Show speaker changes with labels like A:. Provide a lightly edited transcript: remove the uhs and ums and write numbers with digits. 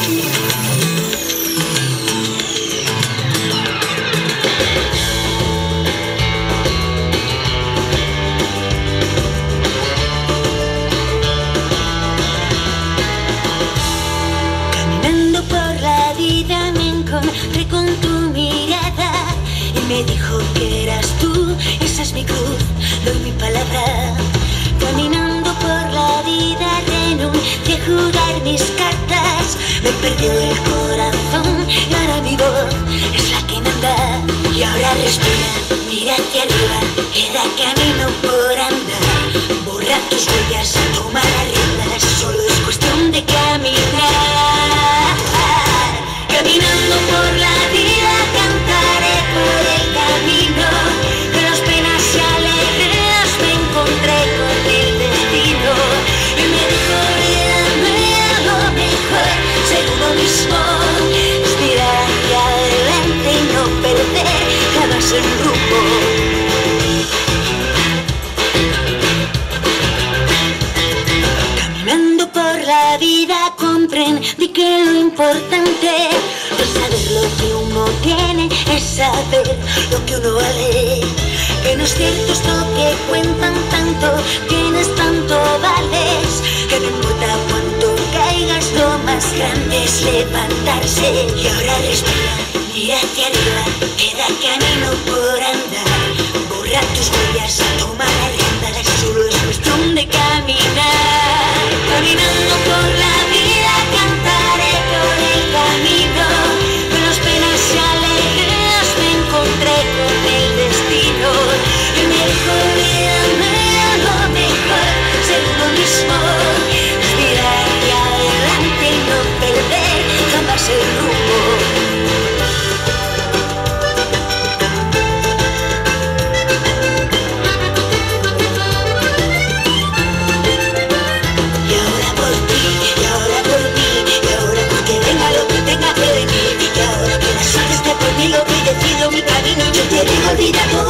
A: Me dijo que eras tú, esa es mi cruz, doy mi palabra. Caminando por la vida renuncié a jugar mis cartas. Me perdió el corazón y ahora mi voz es la que manda. Y ahora respira, mira hacia arriba, queda camino por andar. Borra tus huellas, toma las riendas, solo es cuestión de caminar. Caminando por la vida cantaré por el camino, de las penas y alegrías me encontré con el destino. Y me dijo, olvídame a lo mejor, ser uno mismo, es mirar hacia adelante y no perder jamás el rumbo. Caminando por la vida comprendí que lo importante es saber lo que uno tiene, es saber lo que uno vale. Que no es cierto esto que cuentan tanto, tienes tanto vales. Que no importa cuánto caigas, lo más grande es levantarse. Y ahora respira, mira hacia arriba, queda camino por andar. Borra tus huellas, toma la rienda, solo es cuestión de caminar. Caminando por la vida cantaré por el camino, de las penas y alegrías me encontré con el destino. Y me dijo, olvídame a lo mejor, ser uno mismo, es mirar hacia adelante y no perder jamás el rumbo. Lo que decido, mi camino, yo te digo, olvida todo.